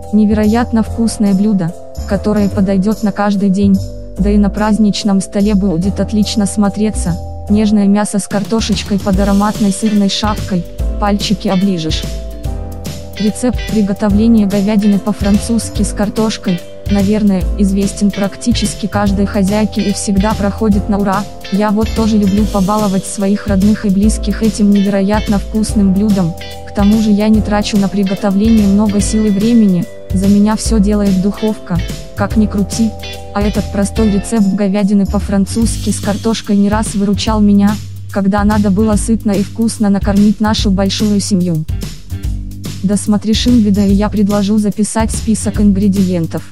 Невероятно вкусное блюдо, которое подойдет на каждый день, да и на праздничном столе будет отлично смотреться. Нежное мясо с картошечкой под ароматной сырной шапкой, пальчики оближешь. Рецепт приготовления говядины по-французски с картошкой, наверное, известен практически каждой хозяйке и всегда проходит на ура. Я вот тоже люблю побаловать своих родных и близких этим невероятно вкусным блюдом. К тому же я не трачу на приготовление много сил и времени, за меня все делает духовка, как ни крути. А этот простой рецепт говядины по-французски с картошкой не раз выручал меня, когда надо было сытно и вкусно накормить нашу большую семью. Досмотришь видео и я предложу записать список ингредиентов.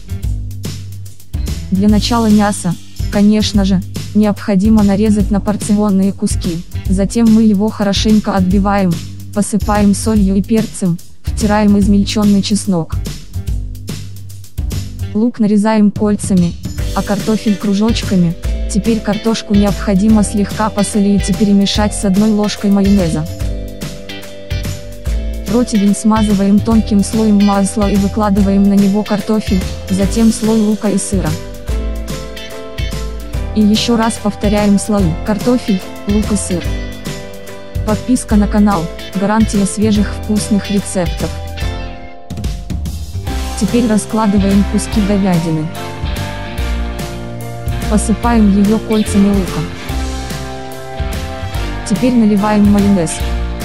Для начала мясо, конечно же, необходимо нарезать на порционные куски, затем мы его хорошенько отбиваем, посыпаем солью и перцем, втираем измельченный чеснок. Лук нарезаем кольцами, а картофель кружочками. Теперь картошку необходимо слегка посолить и перемешать с 1 ложкой майонеза. Противень смазываем тонким слоем масла и выкладываем на него картофель, затем слой лука и сыра. И еще раз повторяем слои: картофель, лук и сыр. Подписка на канал – гарантия свежих вкусных рецептов. Теперь раскладываем куски говядины. Посыпаем ее кольцами лука. Теперь наливаем майонез.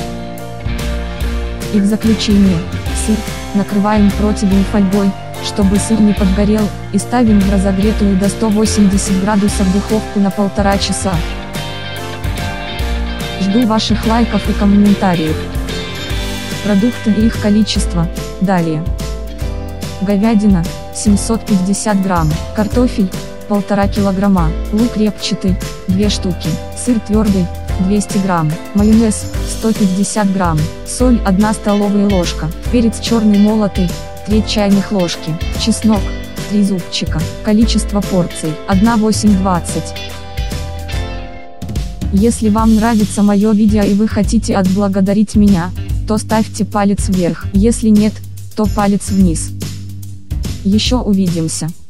И в заключение, сыр, накрываем противень фольгой, чтобы сыр не подгорел, и ставим в разогретую до 180 градусов духовку на 1,5 часа. Жду ваших лайков и комментариев. Продукты и их количество, далее. Говядина, 750 грамм, картофель, 1,5 килограмма, лук репчатый, 2 штуки, сыр твердый, 200 грамм, майонез, 150 грамм, соль 1 столовая ложка, перец черный молотый, 3 чайных ложки, чеснок, 3 зубчика, количество порций, 1:8:20. Если вам нравится мое видео и вы хотите отблагодарить меня, то ставьте палец вверх, если нет, то палец вниз. Еще увидимся.